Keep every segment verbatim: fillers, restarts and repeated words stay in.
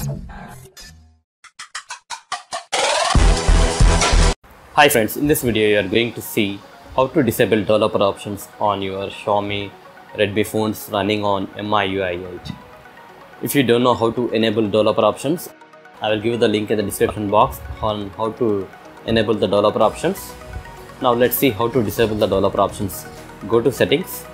Hi friends, in this video you are going to see how to disable developer options on your Xiaomi Redmi phones running on M I U I eight. If you don't know how to enable developer options, I will give you the link in the description box on how to enable the developer options. Now let's see how to disable the developer options. Go to settings,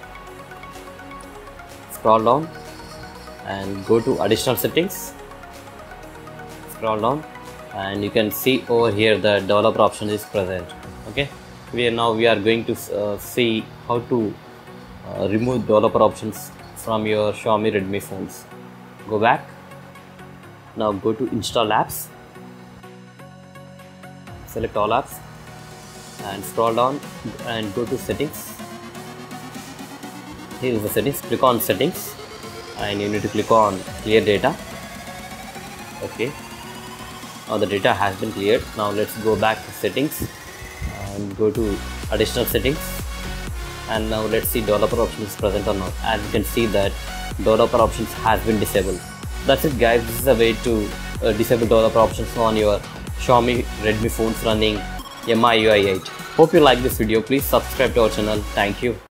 scroll down and go to additional settings, scroll down and you can see over here the developer option is present. Okay, we are now we are going to uh, see how to uh, remove developer options from your Xiaomi Redmi phones. Go back, now go to install apps, select all apps and scroll down and go to settings. Here is the settings, click on settings and you need to click on clear data. Okay, now the data has been cleared. Now let's go back to settings and go to additional settings, and now let's see developer options present or not. As you can see that developer options has been disabled. That's it guys, this is a way to uh, disable developer options on your Xiaomi Redmi phones running M I U I eight. Hope you like this video. Please subscribe to our channel. Thank you.